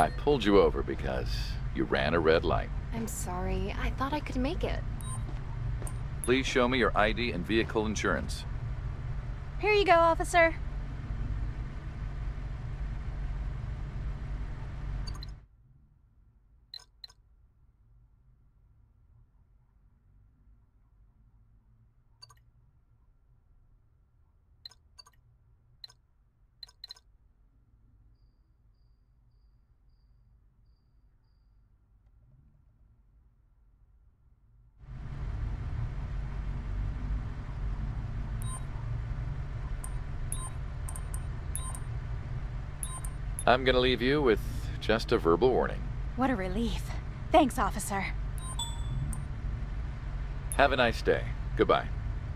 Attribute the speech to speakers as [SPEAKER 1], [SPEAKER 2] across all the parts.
[SPEAKER 1] I pulled you over because you ran a red light.
[SPEAKER 2] I'm sorry. I thought I could make it.
[SPEAKER 1] Please show me your ID and vehicle insurance.
[SPEAKER 2] Here you go, officer.
[SPEAKER 1] I'm gonna leave you with just a verbal warning.
[SPEAKER 2] What a relief. Thanks, officer.
[SPEAKER 1] Have a nice day. Goodbye.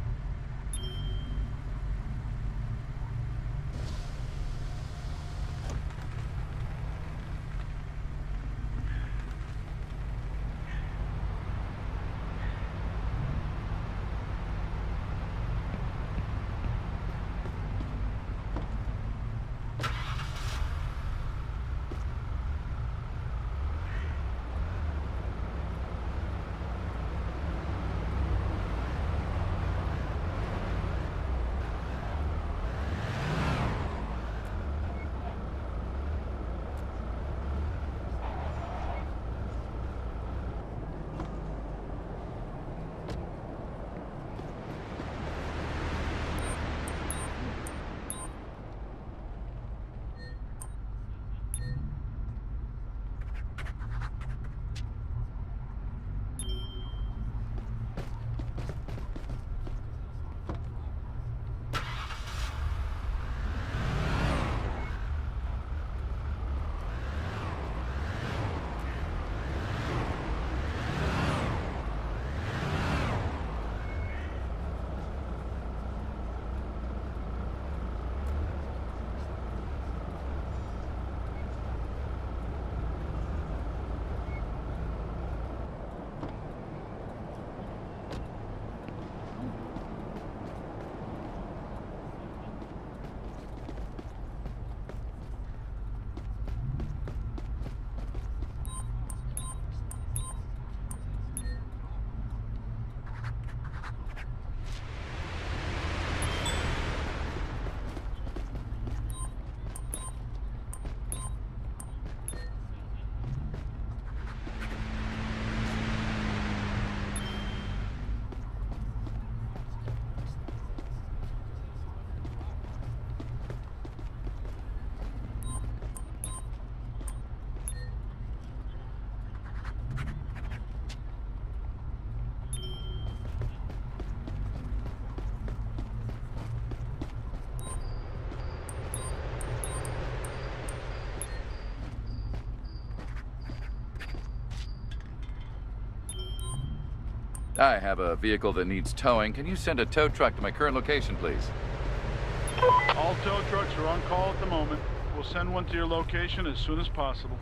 [SPEAKER 1] I have a vehicle that needs towing. Can you send a tow truck to my current location, please?
[SPEAKER 3] All tow trucks are on call at the moment. We'll send one to your location as soon as possible.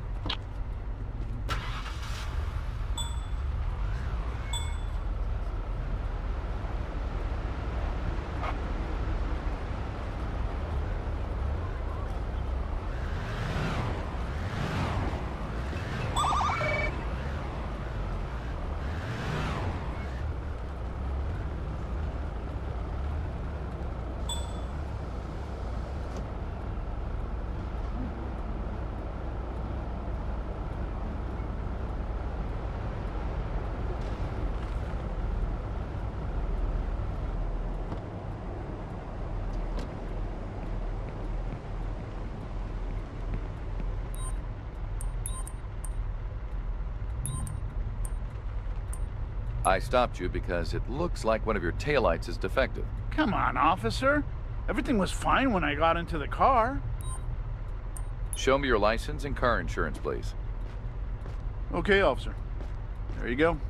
[SPEAKER 1] I stopped you because it looks like one of your taillights is defective.
[SPEAKER 3] Come on, officer. Everything was fine when I got into the car.
[SPEAKER 1] Show me your license and car insurance, please.
[SPEAKER 3] Okay, officer. There you go.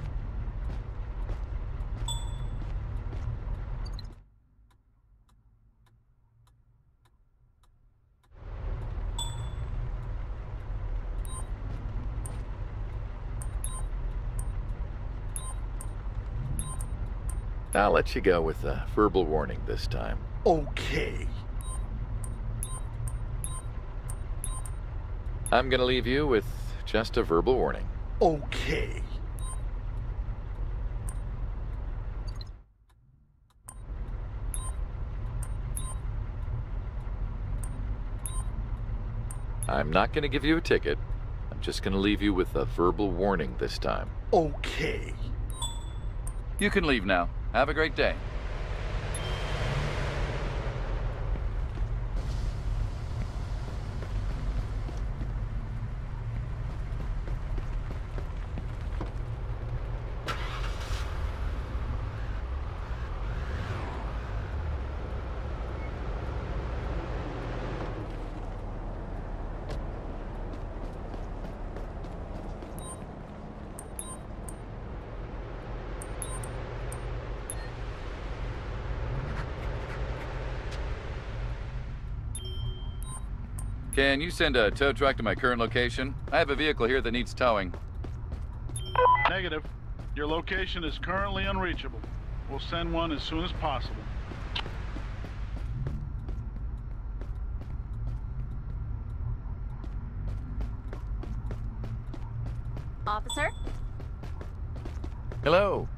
[SPEAKER 1] I'll let you go with a verbal warning this time.
[SPEAKER 3] Okay.
[SPEAKER 1] I'm gonna leave you with just a verbal warning.
[SPEAKER 4] Okay.
[SPEAKER 1] I'm not gonna give you a ticket. I'm just gonna leave you with a verbal warning this time.
[SPEAKER 4] Okay.
[SPEAKER 1] You can leave now. Have a great day. Can you send a tow truck to my current location? I have a vehicle here that needs towing.
[SPEAKER 3] Negative. Your location is currently unreachable. We'll send one as soon as possible.
[SPEAKER 2] Officer?
[SPEAKER 1] Hello.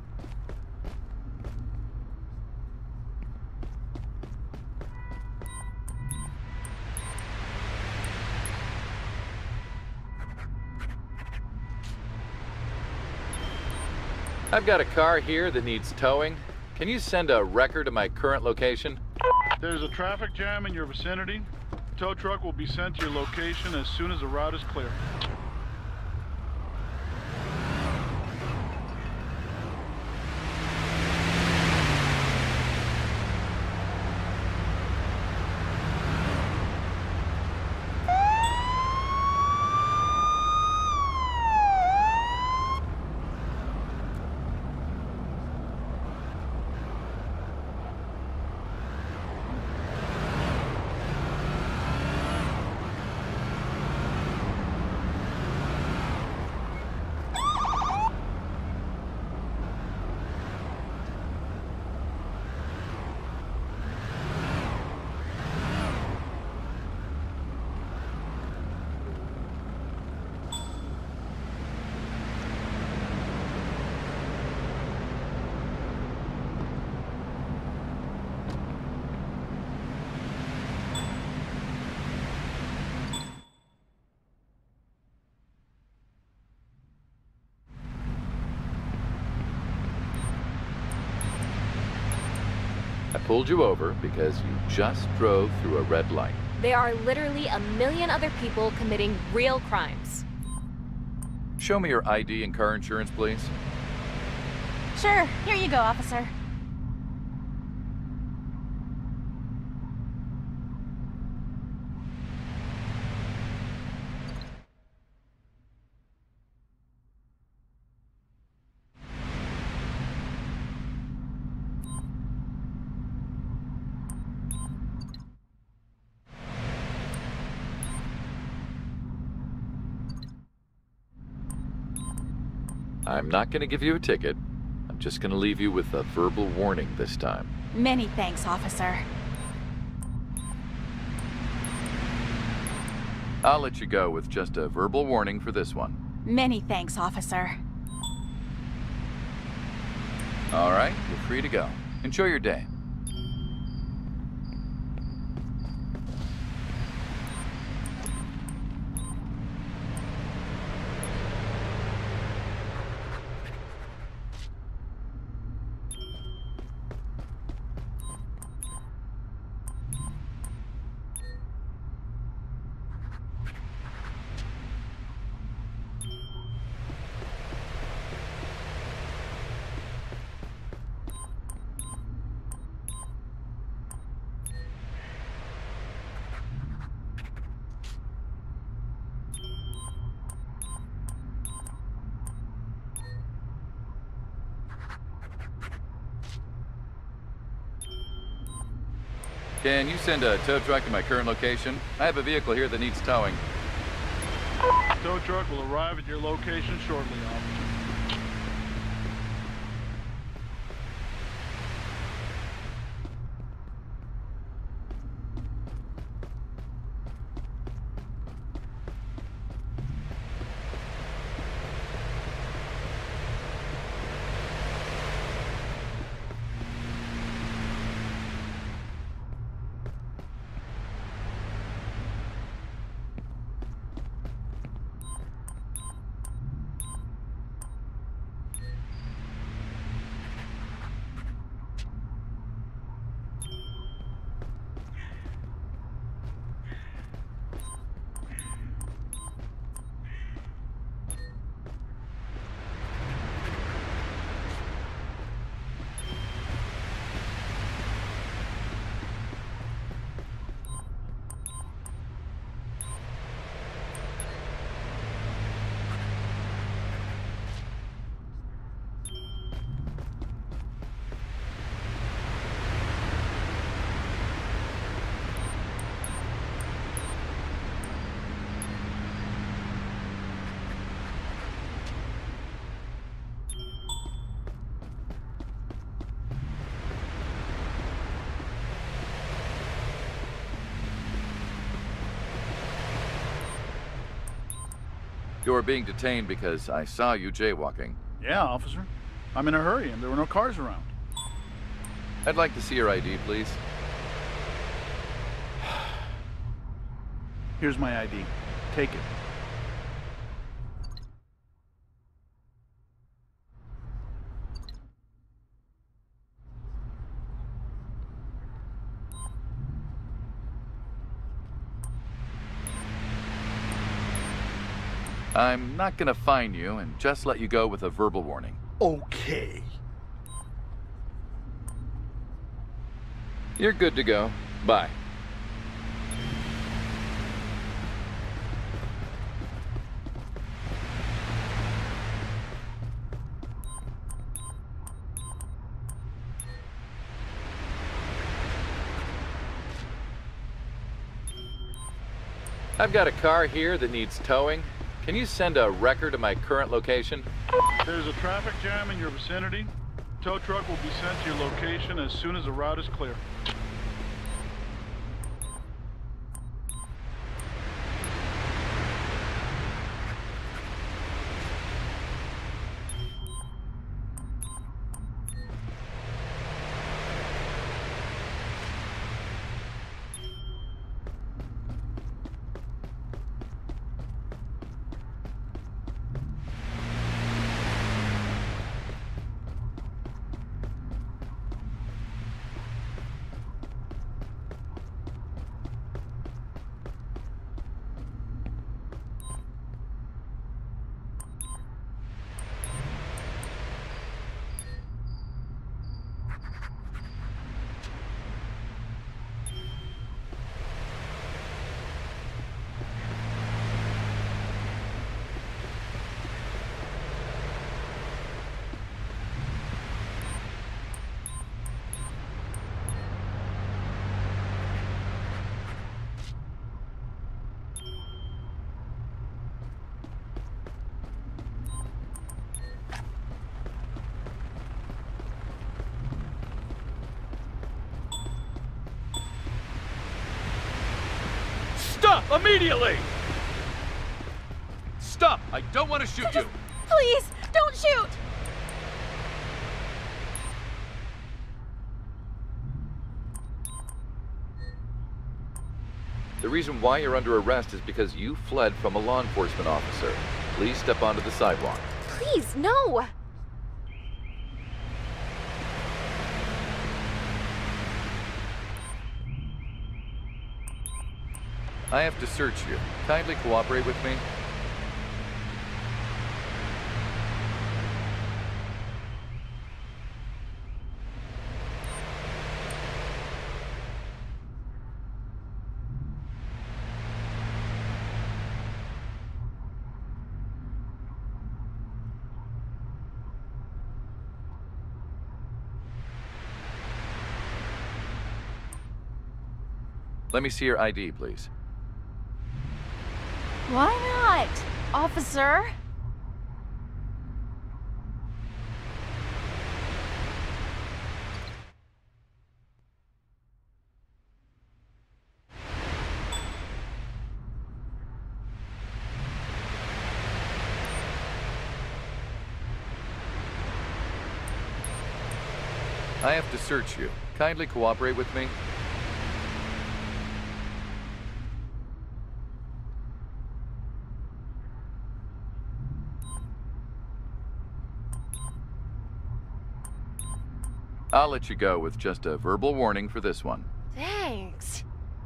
[SPEAKER 1] I've got a car here that needs towing. Can you send a wrecker to my current location?
[SPEAKER 3] There's a traffic jam in your vicinity. The tow truck will be sent to your location as soon as the route is clear.
[SPEAKER 1] I pulled you over because you just drove through a red light.
[SPEAKER 2] There are literally a million other people committing real crimes.
[SPEAKER 1] Show me your ID and car insurance, please.
[SPEAKER 2] Sure, here you go, officer.
[SPEAKER 1] I'm not going to give you a ticket. I'm just going to leave you with a verbal warning this time.
[SPEAKER 2] Many thanks, officer.
[SPEAKER 1] I'll let you go with just a verbal warning for this one.
[SPEAKER 2] Many thanks, officer.
[SPEAKER 1] All right, you're free to go. Enjoy your day. Can you send a tow truck to my current location? I have a vehicle here that needs towing.
[SPEAKER 3] Tow truck will arrive at your location shortly, officer.
[SPEAKER 1] You're being detained because I saw you jaywalking.
[SPEAKER 3] Yeah, officer. I'm in a hurry and there were no cars around.
[SPEAKER 1] I'd like to see your ID, please.
[SPEAKER 3] Here's my ID. Take it.
[SPEAKER 1] I'm not gonna fine you and just let you go with a verbal warning.
[SPEAKER 4] Okay.
[SPEAKER 1] You're good to go. Bye. I've got a car here that needs towing. Can you send a record of my current location?
[SPEAKER 3] There's a traffic jam in your vicinity. Tow truck will be sent to your location as soon as the route is clear.
[SPEAKER 1] Stop immediately! Stop! I don't want to shoot you!
[SPEAKER 2] Please, don't shoot!
[SPEAKER 1] The reason why you're under arrest is because you fled from a law enforcement officer. Please step onto the sidewalk.
[SPEAKER 2] Please, no!
[SPEAKER 1] I have to search you. Kindly cooperate with me. Let me see your ID, please.
[SPEAKER 2] Why not, officer?
[SPEAKER 1] I have to search you. Kindly cooperate with me. I'll let you go with just a verbal warning for this one.
[SPEAKER 2] Thanks.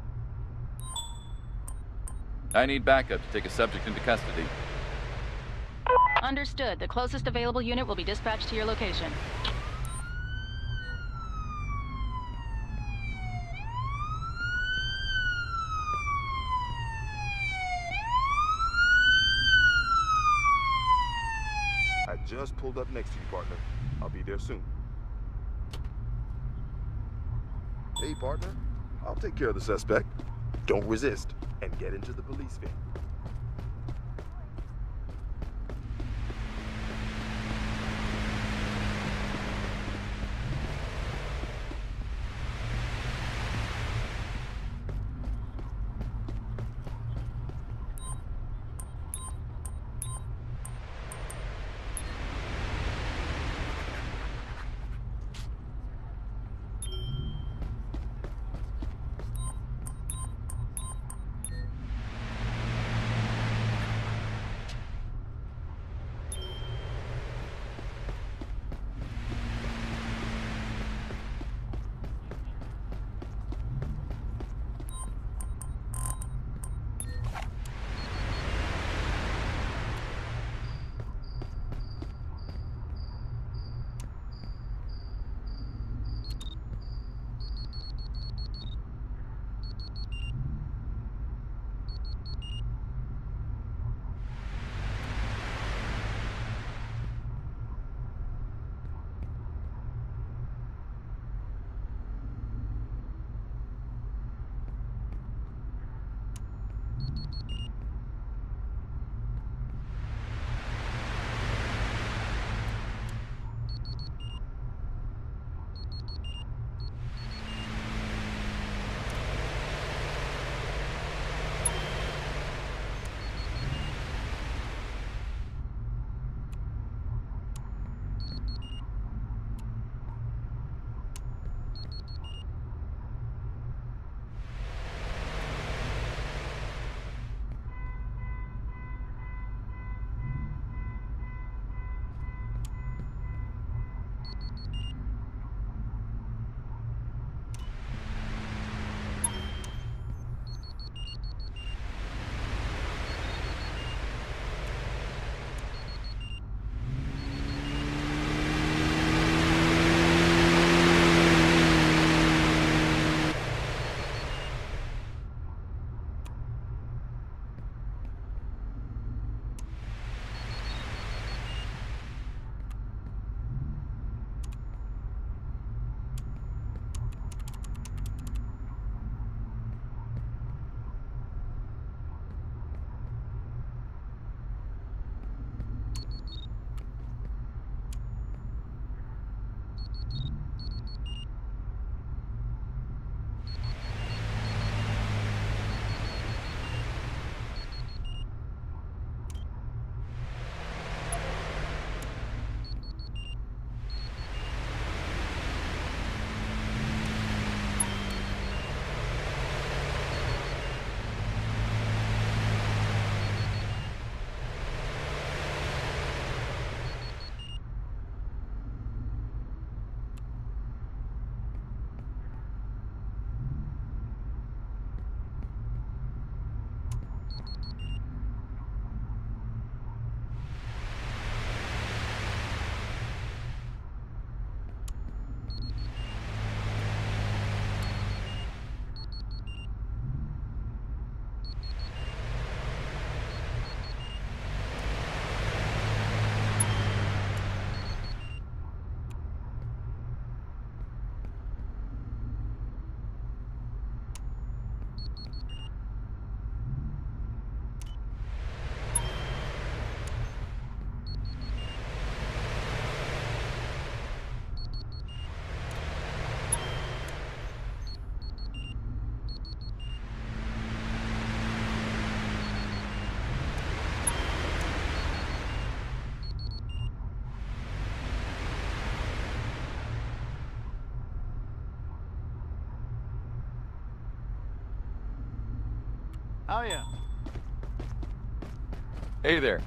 [SPEAKER 1] I need backup to take a subject into custody.
[SPEAKER 5] Understood. The closest available unit will be dispatched to your location.
[SPEAKER 6] I just pulled up next to you, partner. I'll be there soon. Hey, partner. I'll take care of the suspect. Don't resist, and get into the police van.
[SPEAKER 3] Oh, yeah.
[SPEAKER 1] Hey there.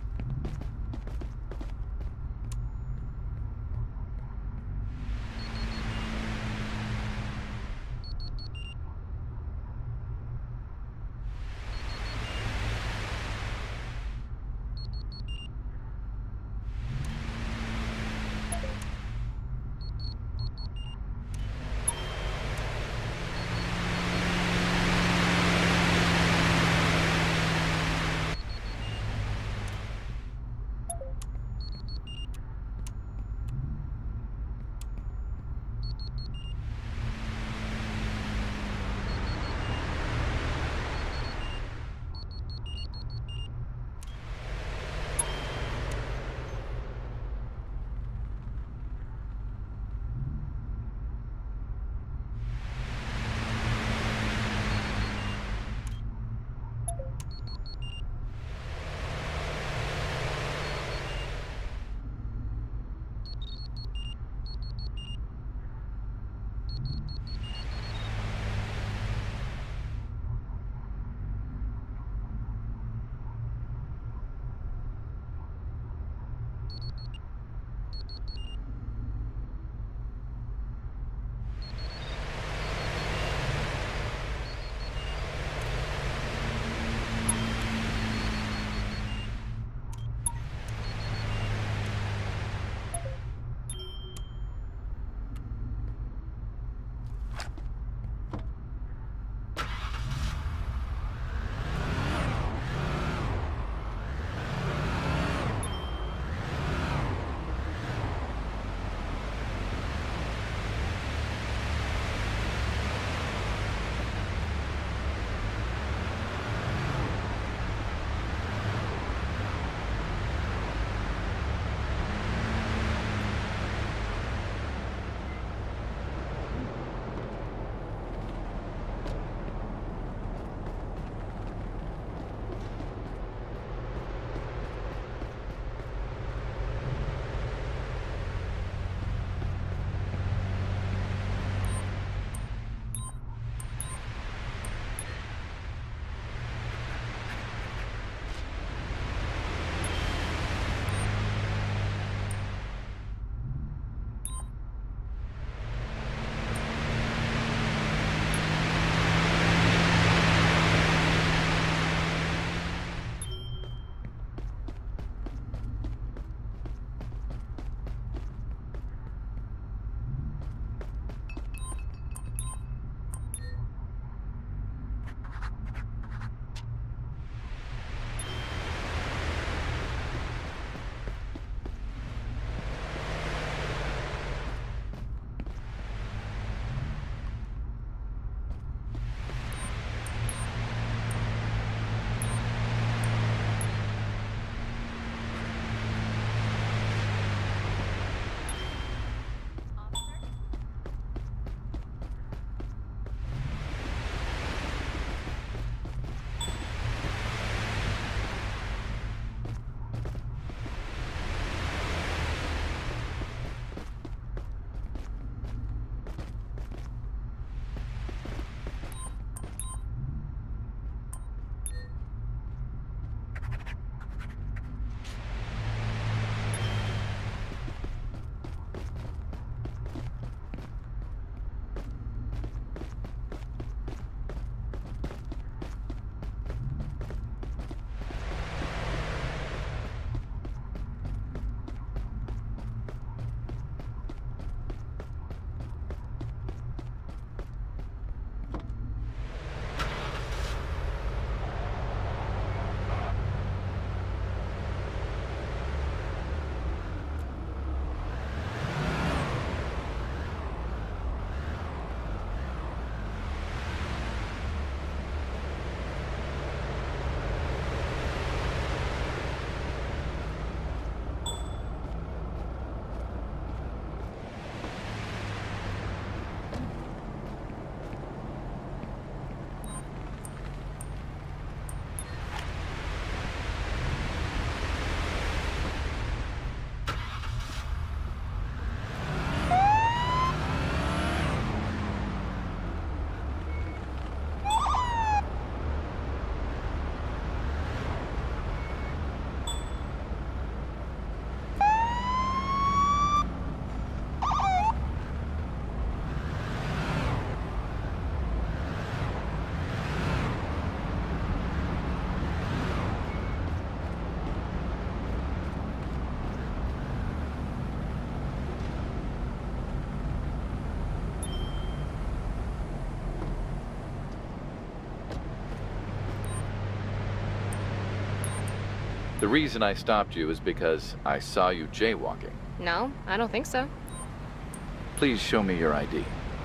[SPEAKER 1] The reason I stopped you is because I saw you jaywalking.
[SPEAKER 2] No, I don't think so.
[SPEAKER 1] Please show me your ID.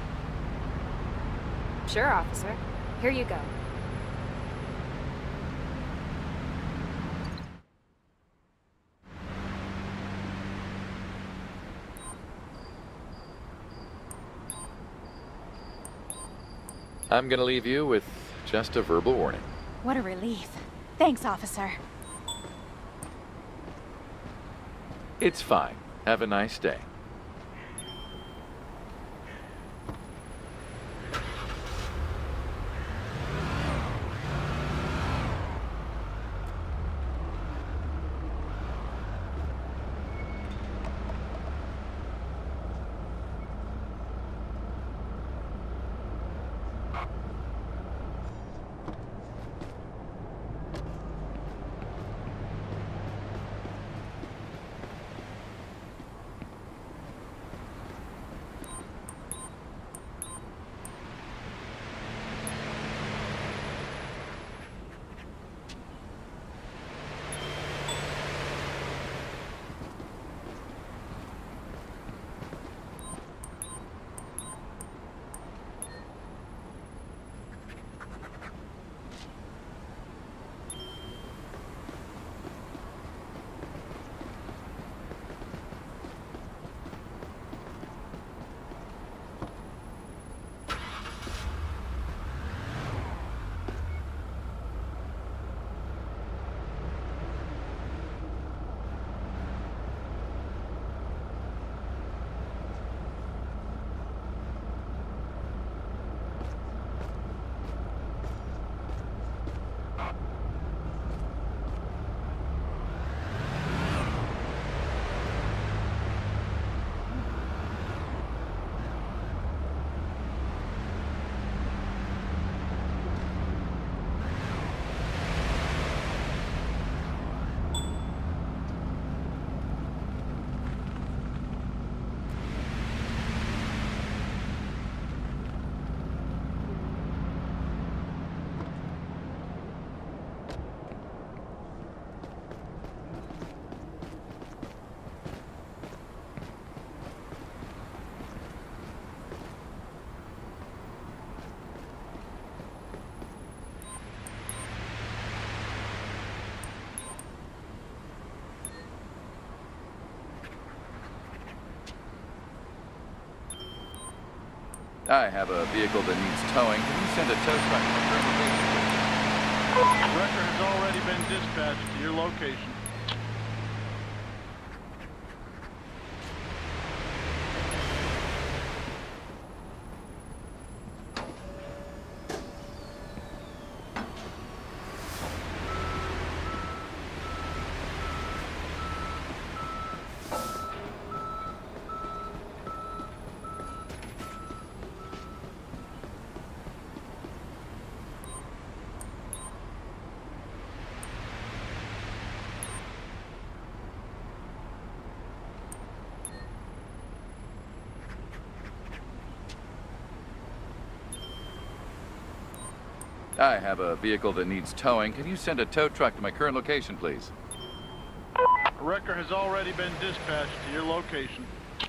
[SPEAKER 2] Sure, officer. Here you go.
[SPEAKER 1] I'm gonna leave you with just a verbal warning.
[SPEAKER 7] What a relief. Thanks, officer.
[SPEAKER 1] It's fine. Have a nice day. I have a vehicle that needs towing. Can you send a tow truck to my current location?
[SPEAKER 3] Wrecker has already been dispatched to your location.
[SPEAKER 1] I have a vehicle that needs towing. Can you send a tow truck to my current location, please?
[SPEAKER 3] Wrecker has already been dispatched to your location.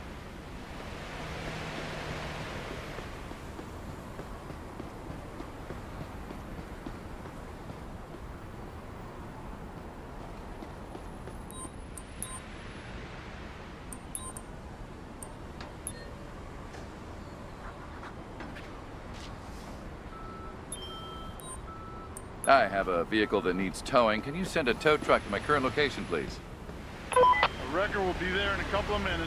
[SPEAKER 1] I have a vehicle that needs towing. Can you send a tow truck to my current location, please?
[SPEAKER 3] A wrecker will be there in a couple of minutes.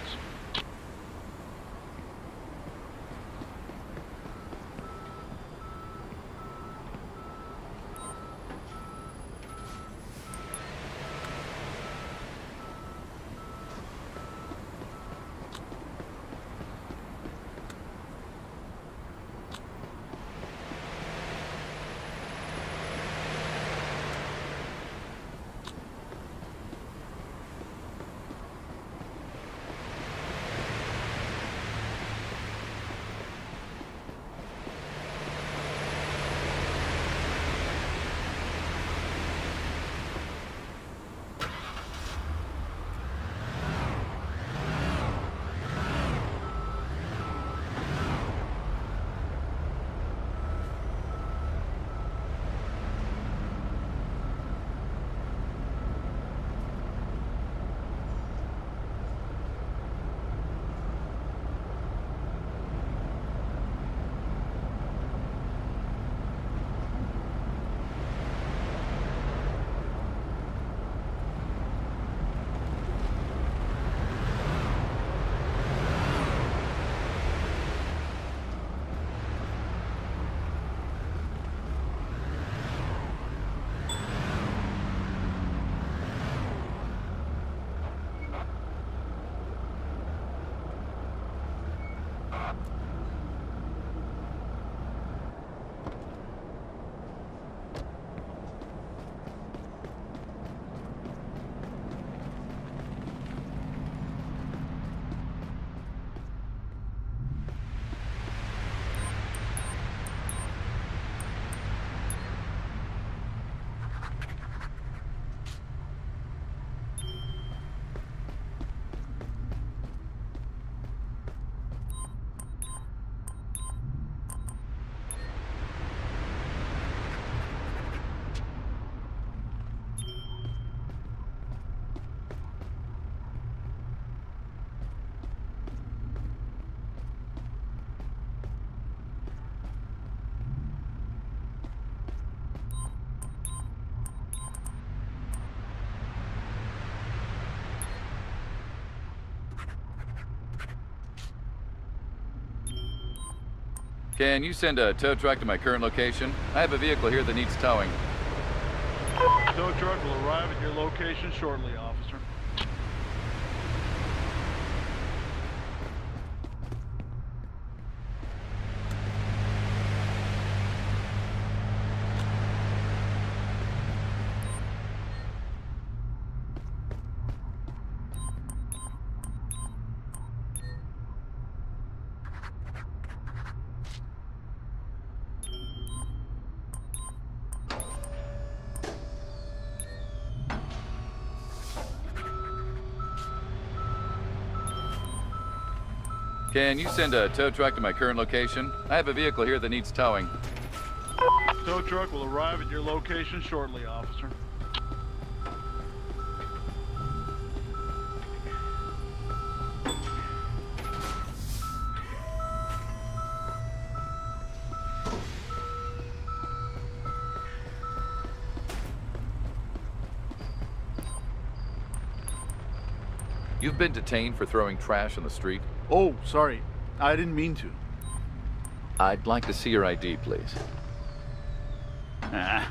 [SPEAKER 1] Can you send a tow truck to my current location? I have a vehicle here that needs towing.
[SPEAKER 3] Tow truck will arrive at your location shortly, officer.
[SPEAKER 1] Can you send a tow truck to my current location? I have a vehicle here that needs towing.
[SPEAKER 3] Tow truck will arrive at your location shortly, officer.
[SPEAKER 1] You've been detained for throwing trash on the street.
[SPEAKER 3] Oh, sorry. I didn't mean to.
[SPEAKER 1] I'd like to see your ID, please.
[SPEAKER 3] Ah.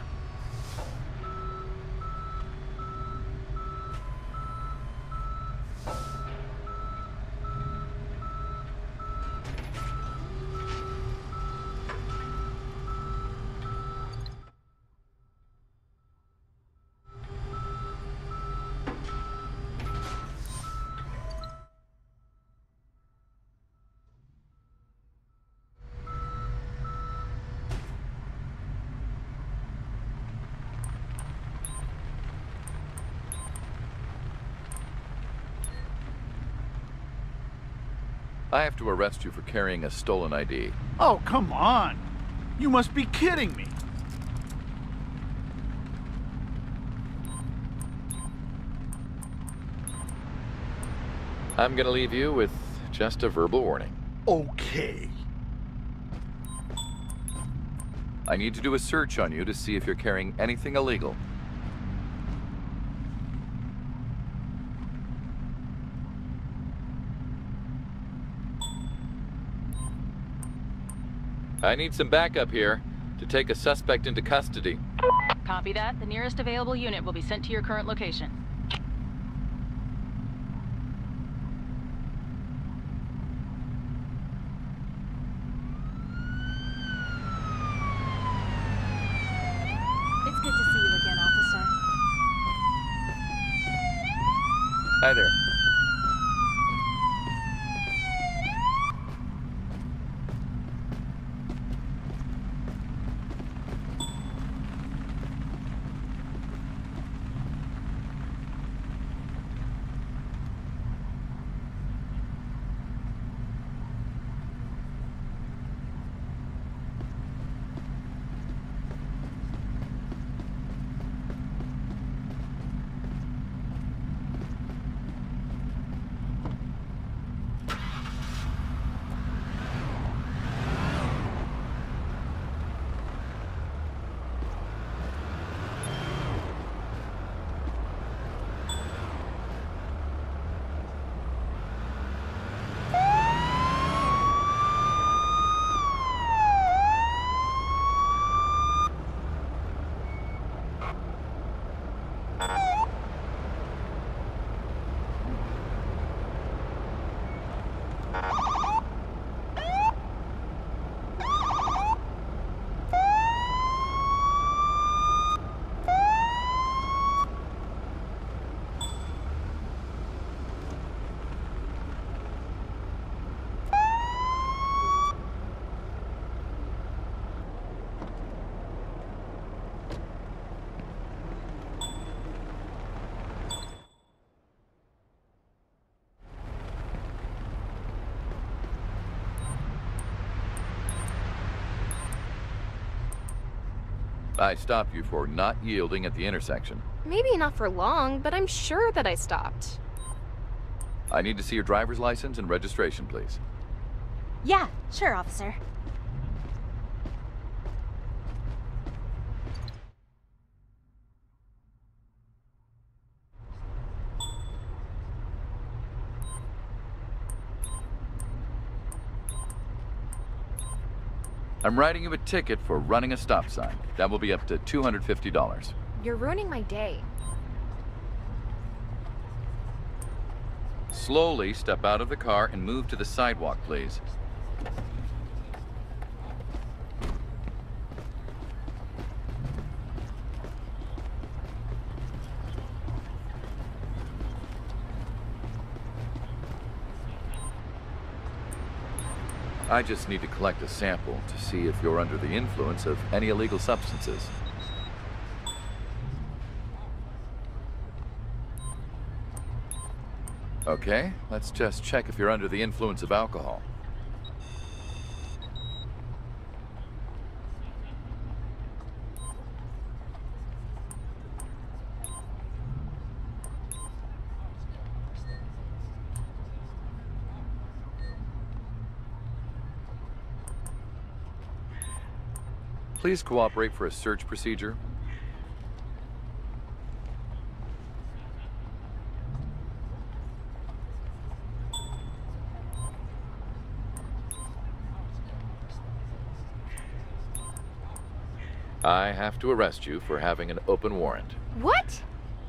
[SPEAKER 1] I have to arrest you for carrying a stolen ID.
[SPEAKER 3] Oh, come on. You must be kidding me.
[SPEAKER 1] I'm gonna leave you with just a verbal warning.
[SPEAKER 4] Okay.
[SPEAKER 1] I need to do a search on you to see if you're carrying anything illegal. I need some backup here to take a suspect into custody.
[SPEAKER 5] Copy that. The nearest available unit will be sent to your current location.
[SPEAKER 7] It's good to see you again, officer.
[SPEAKER 1] Hi there. I stopped you for not yielding at the intersection.
[SPEAKER 2] Maybe not for long, but I'm sure that I stopped.
[SPEAKER 1] I need to see your driver's license and registration, please.
[SPEAKER 7] Yeah, sure, officer.
[SPEAKER 1] I'm writing you a ticket for running a stop sign. That will be up to $250.
[SPEAKER 2] You're ruining my day.
[SPEAKER 1] Slowly step out of the car and move to the sidewalk, please. I just need to collect a sample to see if you're under the influence of any illegal substances. Okay, let's just check if you're under the influence of alcohol. Please cooperate for a search procedure. I have to arrest you for having an open warrant.
[SPEAKER 2] What?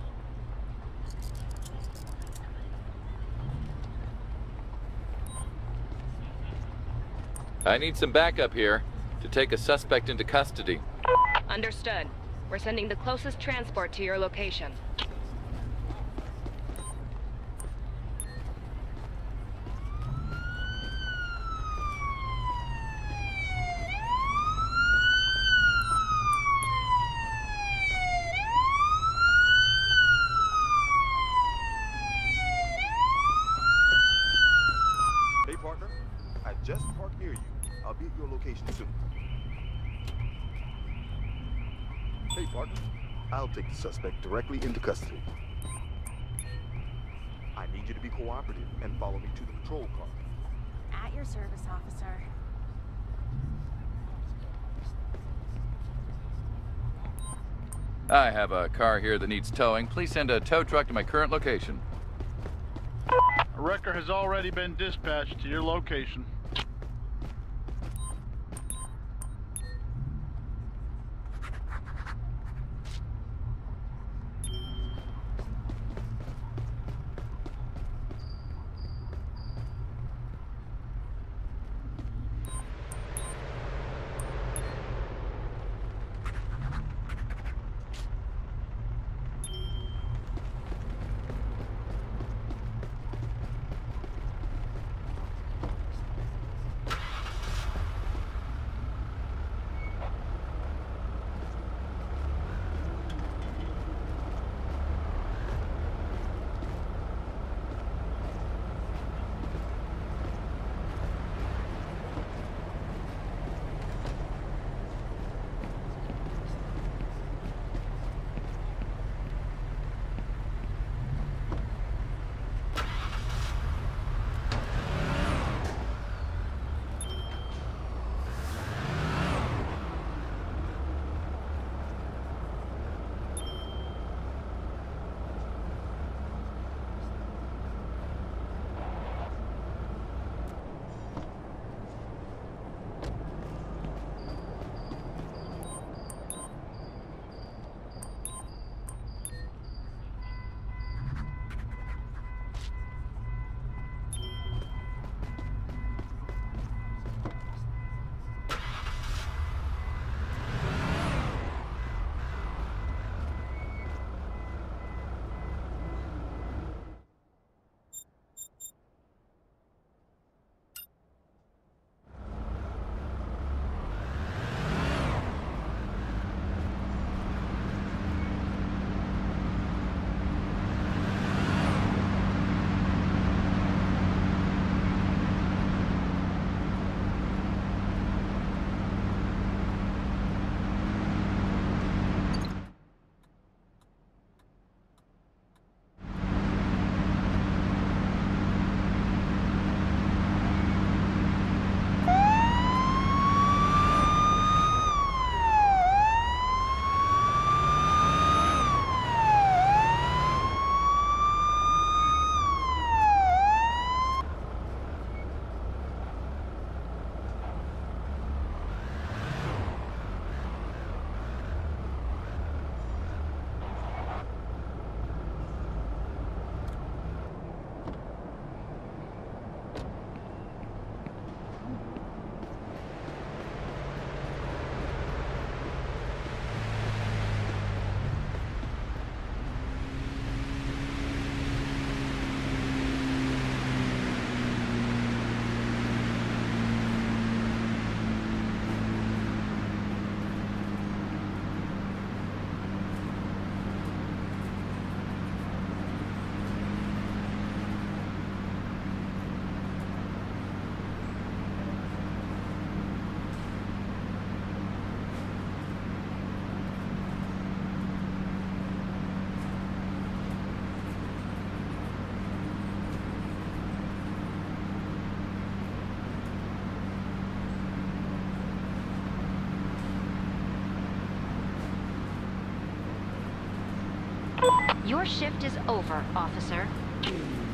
[SPEAKER 1] I need some backup here to take a suspect into custody.
[SPEAKER 8] Understood. We're sending the closest transport to your location.
[SPEAKER 6] Hey, partner. I just parked near you. I'll be at your location soon. Hey, partner. I'll take the suspect directly into custody. I need you to be cooperative and follow me to the patrol car.
[SPEAKER 7] At your service, officer.
[SPEAKER 1] I have a car here that needs towing. Please send a tow truck to my current location.
[SPEAKER 3] A wrecker has already been dispatched to your location.
[SPEAKER 9] Your shift is over, officer.